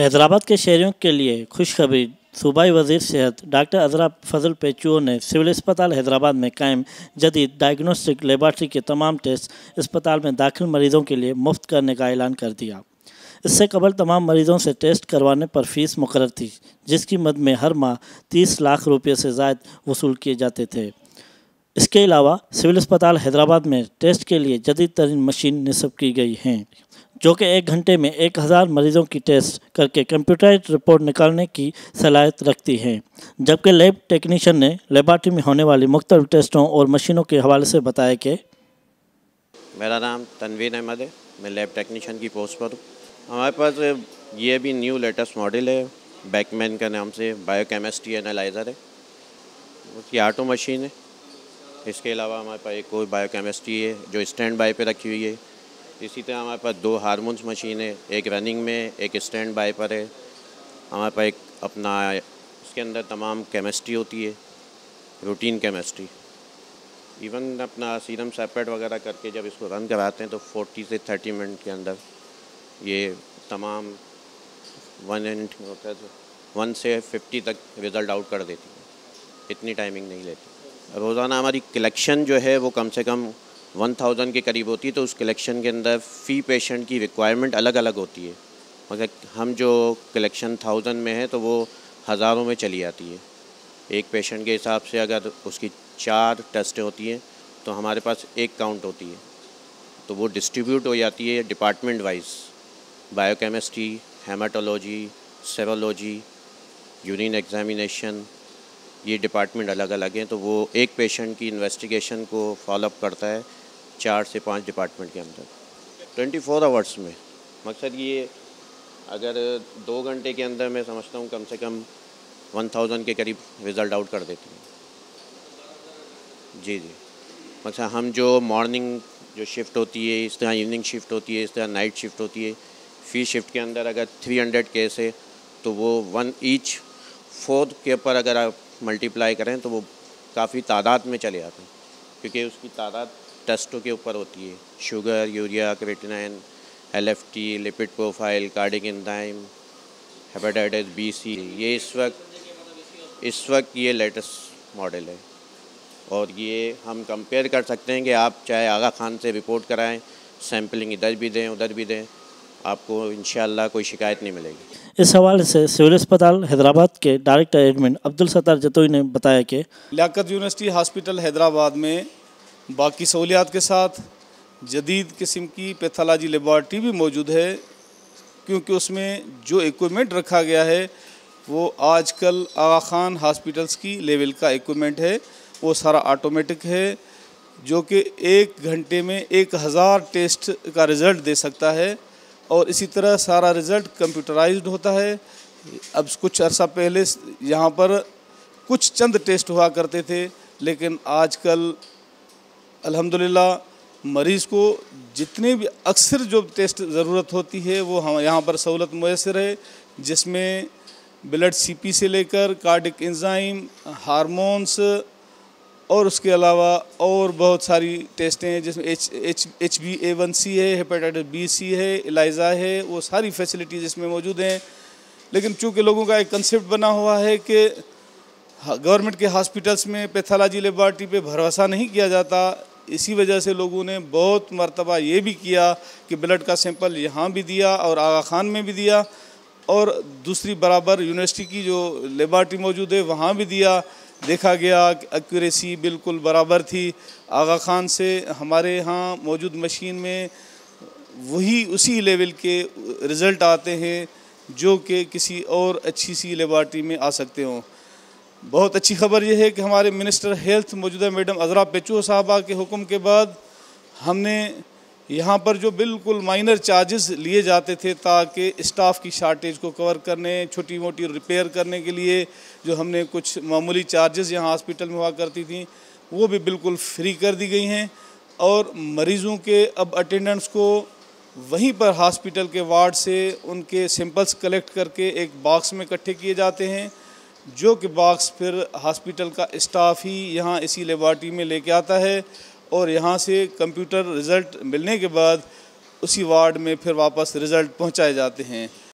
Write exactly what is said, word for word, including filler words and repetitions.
हैदराबाद के शहरियों के लिए खुशखबरी। सूबाई वज़ीर सेहत डॉक्टर अज़रा फजल पेचुओ ने सिविल अस्पताल हैदराबाद में कायम जदीद डायग्नोस्टिक लेबॉरेटरी के तमाम टेस्ट अस्पताल में दाखिल मरीजों के लिए मुफ्त करने का ऐलान कर दिया। इससे कबल तमाम मरीजों से टेस्ट करवाने पर फीस मुकर्रर थी, जिसकी मद में हर माह तीस लाख रुपये से ज़ायद वसूल किए जाते थे। इसके अलावा सिविल अस्पताल हैदराबाद में टेस्ट के लिए जदीद तरीन मशीन निस्ब की गई हैं, जो कि एक घंटे में एक हज़ार मरीज़ों की टेस्ट करके कंप्यूटराइज्ड रिपोर्ट निकालने की सलाहियत रखती हैं। जबकि लैब टेक्नीशियन ने लेबॉरेटरी में होने वाली मुख्तलिफ टेस्टों और मशीनों के हवाले से बताया कि मेरा नाम तनवीर अहमद है, मैं लैब टेक्नीशियन की पोस्ट पर हूँ। हमारे पास ये भी न्यू लेटेस्ट मॉडल है, बैकमैन का नाम से बायोकेमिस्ट्री एनालाइज़र है, उसकी ऑटो मशीन है। इसके अलावा हमारे पास एक और बायोकेमिस्ट्री है जो स्टैंड बाय पे रखी हुई है। इसी तरह हमारे पास दो हार्मोन्स मशीन है, एक रनिंग में एक स्टैंड बाय पर है। हमारे पास एक अपना इसके अंदर तमाम केमिस्ट्री होती है, रूटीन केमिस्ट्री। इवन अपना सीरम सेपरेट वगैरह करके जब इसको रन कराते हैं तो चालीस से तीस मिनट के अंदर ये तमाम वन एंड होता है वन से पचास तक रिज़ल्ट आउट कर देती है, इतनी टाइमिंग नहीं लेती। रोज़ाना हमारी कलेक्शन जो है वो कम से कम वन थाउजेंड के करीब होती है, तो उस कलेक्शन के अंदर फ़ी पेशेंट की रिक्वायरमेंट अलग अलग होती है। मगर हम जो कलेक्शन थाउजेंड में है तो वो हज़ारों में चली जाती है। एक पेशेंट के हिसाब से अगर उसकी चार टेस्टें होती हैं तो हमारे पास एक काउंट होती है, तो वो डिस्ट्रीब्यूट हो जाती है department wise. Biochemistry, haematology, serology, urine examination, ये डिपार्टमेंट अलग अलग हैं, तो वो एक पेशेंट की इन्वेस्टिगेशन को फॉलोअप करता है चार से पाँच डिपार्टमेंट के अंदर ट्वेंटी फोर आवर्स में। मकसद ये अगर दो घंटे के अंदर मैं समझता हूँ कम से कम वन थाउजेंड के करीब रिज़ल्ट आउट कर देती हूँ। जी जी मकसद हम जो मॉर्निंग जो शिफ्ट होती है, इस तरह इवनिंग शिफ्ट होती है, इस तरह नाइट शिफ्ट होती है। फी शिफ्ट के अंदर अगर थ्री हंड्रेड केस है तो वो वन ईच फोर्थ के ऊपर अगर आप मल्टीप्लाई करें तो वो काफ़ी तादाद में चले आते हैं, क्योंकि उसकी तादाद टेस्टों के ऊपर होती है। Sugar, urea, creatinine, L F T, lipid profile, cardiac enzyme, hepatitis B, C. ये इस वक्त इस वक्त ये लेटेस्ट मॉडल है और ये हम कंपेयर कर सकते हैं कि आप चाहे आगा खान से रिपोर्ट कराएं, सैम्पलिंग इधर भी दें उधर भी दें, आपको इंशाअल्लाह कोई शिकायत नहीं मिलेगी। इस हवाले से सिविल अस्पताल हैदराबाद के डायरेक्टर एडमिन अब्दुल सत्तार जतोई ने बताया कि लियाकत यूनिवर्सिटी हॉस्पिटल हैदराबाद में बाकी सहूलियात के साथ जदीद किस्म की पैथोलॉजी लेबॉरेटरी भी मौजूद है, क्योंकि उसमें जो इक्विपमेंट रखा गया है वो आजकल आगा खान हॉस्पिटल्स की लेवल का इक्विपमेंट है। वो सारा ऑटोमेटिक है, जो कि एक घंटे में एक हज़ार टेस्ट का रिज़ल्ट दे सकता है और इसी तरह सारा रिज़ल्ट कंप्यूटराइज्ड होता है। अब कुछ अर्सा पहले यहाँ पर कुछ चंद टेस्ट हुआ करते थे, लेकिन आजकल अल्हम्दुलिल्लाह मरीज़ को जितने भी अक्सर जो टेस्ट ज़रूरत होती है वो हम यहाँ पर सहूलत मुयस्सर है, जिसमें ब्लड सीपी से लेकर कार्डिक एंजाइम, हार्मोन्स और उसके अलावा और बहुत सारी टेस्टें हैं, जिसमें H H H B A one C है, हेपेटाइटिस बी सी है, इलाइजा है, वो सारी फैसिलिटीज़ इसमें मौजूद हैं। लेकिन चूँकि लोगों का एक कंसेप्ट बना हुआ है कि गवर्नमेंट के हॉस्पिटल्स में पैथोलॉजी लेबॉरेटरी पे भरोसा नहीं किया जाता, इसी वजह से लोगों ने बहुत मरतबा ये भी किया कि ब्लड का सैंपल यहाँ भी दिया और आगा खान में भी दिया और दूसरी बराबर यूनिवर्सिटी की जो लेबॉरेटरी मौजूद है वहाँ भी दिया। देखा गया कि एक्यूरेसी बिल्कुल बराबर थी। आगा खान से हमारे यहाँ मौजूद मशीन में वही उसी लेवल के रिज़ल्ट आते हैं जो कि किसी और अच्छी सी लेबॉरेटरी में आ सकते हों। बहुत अच्छी खबर यह है कि हमारे मिनिस्टर हेल्थ मौजूदा मैडम अज़रा पेचुओ साहबा के हुक्म के बाद हमने यहाँ पर जो बिल्कुल माइनर चार्जेस लिए जाते थे ताकि स्टाफ की शार्टेज को कवर करने, छोटी मोटी रिपेयर करने के लिए जो हमने कुछ मामूली चार्जेस यहाँ हॉस्पिटल में हुआ करती थी वो भी बिल्कुल फ्री कर दी गई हैं और मरीज़ों के अब अटेंडेंट्स को वहीं पर हॉस्पिटल के वार्ड से उनके सैंपल्स कलेक्ट करके एक बॉक्स में इकट्ठे किए जाते हैं, जो कि बॉक्स फिर हॉस्पिटल का स्टाफ ही यहाँ इसी लेबॉरेटरी में लेके आता है और यहाँ से कंप्यूटर रिज़ल्ट मिलने के बाद उसी वार्ड में फिर वापस रिज़ल्ट पहुँचाए जाते हैं।